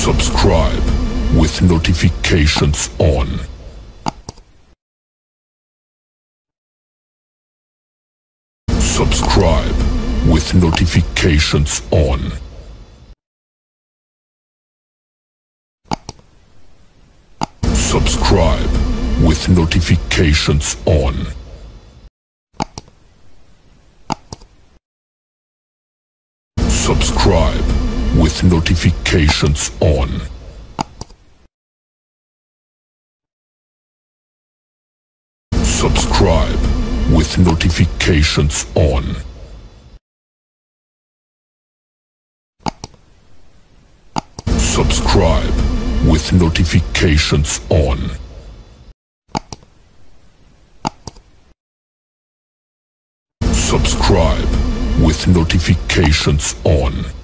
Subscribe with notifications on. Subscribe with notifications on. Subscribe with notifications on. Subscribe with notifications on. Subscribe with notifications on. Subscribe with notifications on. Subscribe with notifications on.